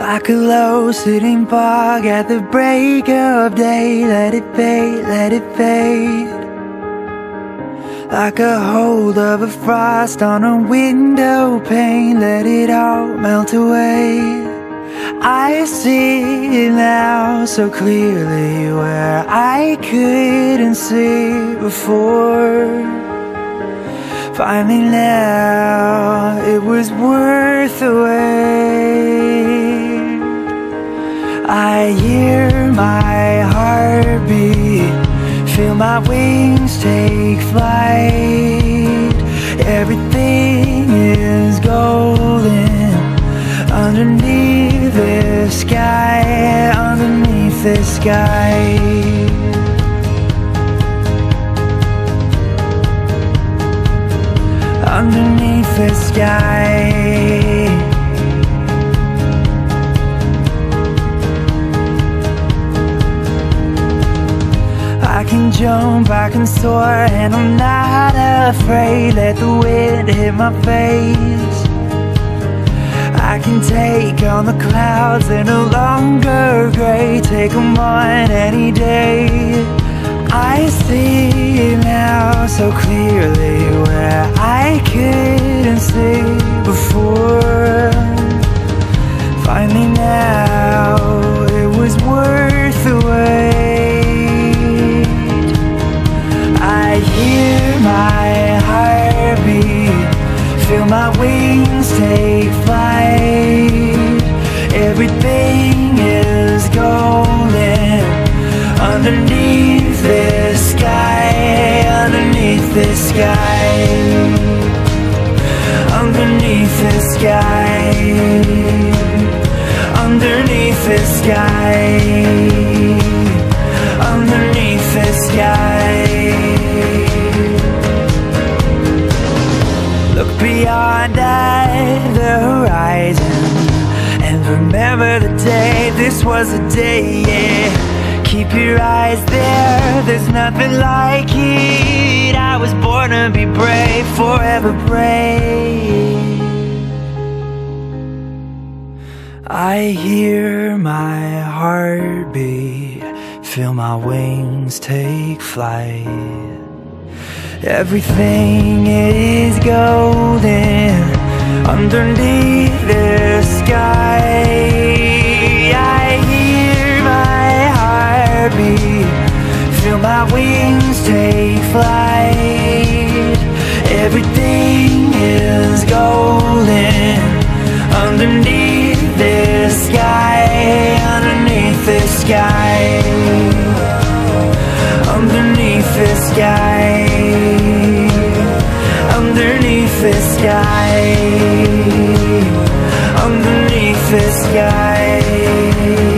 Like a low-sitting fog at the break of day. Let it fade, let it fade. Like a hold of a frost on a window pane. Let it all melt away. I see now so clearly where I couldn't see before. Finally now it was worth the wait. I hear my heartbeat, feel my wings take flight. Everything is golden underneath this sky, underneath this sky. Underneath the sky. I can jump, I can soar, and I'm not afraid. Let the wind hit my face. I can take on the clouds, they're no longer gray. Take them on any day. I see now so clearly where I couldn't see before. Finally now it was worth the wait. I hear my heartbeat, feel my wings take flight. Everything is golden underneath this sky, underneath this sky, underneath this sky, underneath this sky, underneath this sky. Look beyond at the horizon and remember the day. This was a day, yeah. Keep your eyes there, there's nothing like it. I was born to be brave, forever brave. I hear my heartbeat, feel my wings take flight. Everything is golden underneath the sky. I hear my heartbeat, feel my wings take flight. Everything is golden underneath this sky, underneath this sky, underneath this sky, underneath this sky, underneath this sky.